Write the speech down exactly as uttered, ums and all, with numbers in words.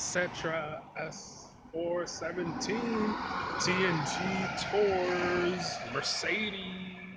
Setra S four seventeen T N G Tours Mercedes.